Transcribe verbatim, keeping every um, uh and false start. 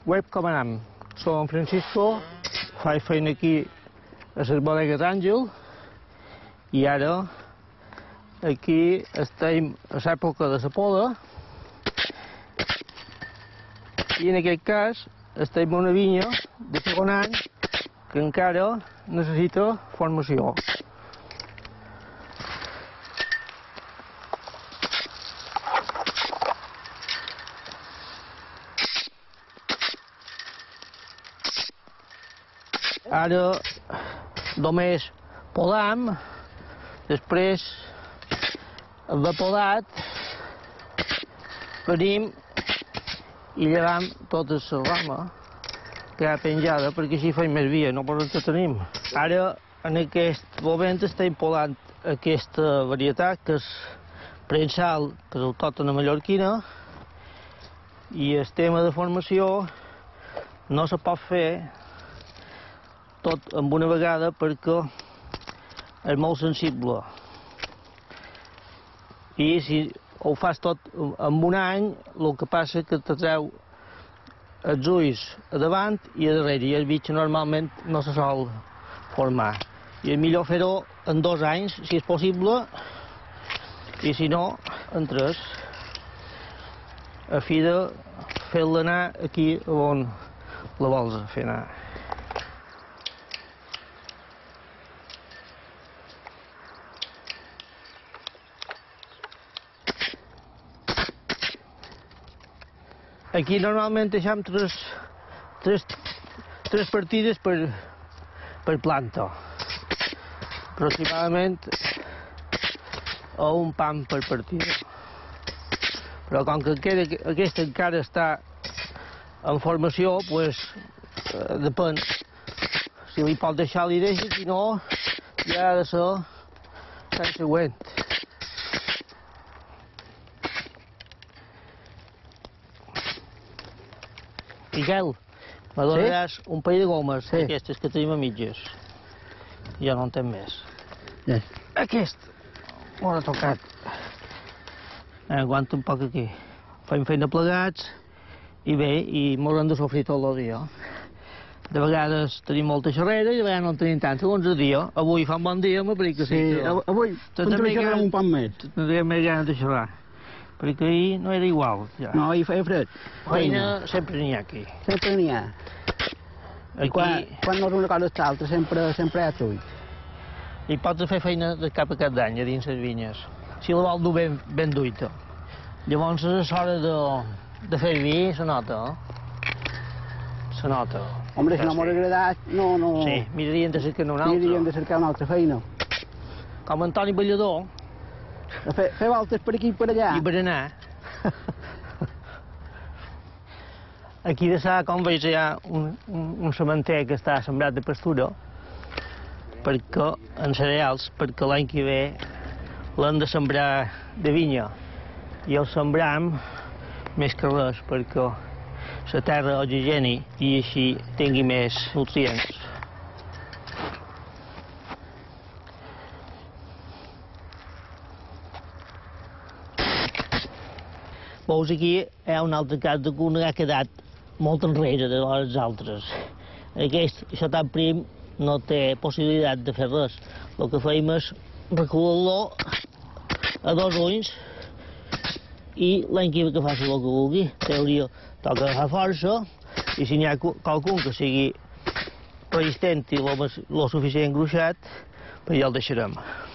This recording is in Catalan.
Web com anam? Som en Francisco, faig feina aquí a les bodegues Àngel i ara aquí estem a l'època de la poda i en aquest cas estem en una vinya de segon any que encara necessita formació. Ara només podam, després de podat venim i llevam tota la rama que hi ha penjada perquè així feim més via, no per que tenim. Ara en aquest moment estem podant aquesta varietat que és prensal, que és autòctona mallorquina, i el tema de formació no se pot fer tot amb una vegada perquè és molt sensible. I si ho fas tot en un any, el que passa és que te treu els ulls a davant i a darrere, i el bitx normalment no se sol formar. I és millor fer-ho en dos anys, si és possible, i si no, en tres, a fi de fer-la anar aquí on la vols fer anar. Aquí normalment deixem tres, tres, tres partides per, per planta, aproximadament a un pam per partida. Però com que queda, aquesta encara està en formació, pues, eh, depèn. Si li pot deixar, li deixa, si no, ja ha de ser l'any següent. Miquel, me donaràs sí? un parell de gomes, sí. Aquestes que tenim a mitges. Ja no en tem més. Sí. Aquest m'ho ha tocat. Eh, aguanta un poc aquí. Fem feina plegats i bé, i mos hem de sofrir tot el dia. De vegades tenim molta xerrera i de vegades no en tenim tant, segons el dia. Avui fa un bon dia, m'aplica que sí. Sí, però... avui continuem xerrant un poc més. Tindríem més ganes de xerrar. Perquè ahir no era igual, ja. No, ahir feia fred. Feina sempre n'hi ha aquí. Sempre n'hi ha. Aquí... Quan, quan no és una cosa l'altra, sempre, sempre hi ha trull. I pots fer feina de cap a cap d'any a dins les vinyes, si la vol dur ben, ben duita. Llavors és l'hora de, de fer vi, se nota, eh? Se nota. Home, si no m'ha agradat, no, no... Sí, mirarien de cercar una altra. Mirarien de cercar una altra feina. Com Antoni Ballador. Fer, fer voltes per aquí i per allà. I per anar. Aquí de sa, com veig, hi ha un, un, un sementer que està sembrat de pastura, perquè, en cereals, perquè l'any que ve l'hem de sembrar de vinya. I el sembram més que res, perquè la terra oxigeni i així tingui més nutrients. Veus, aquí hi ha un altre cas de que ha quedat molt enrere de les altres. Aquest, això tan prim, no té possibilitat de fer res. El que feim és recular-lo a dos ulls i l'any que ve que faci el que vulgui. Teoria, toca agafar força, i si n'hi ha qualcun que sigui resistent i lo suficient gruixat, pues ja el deixarem.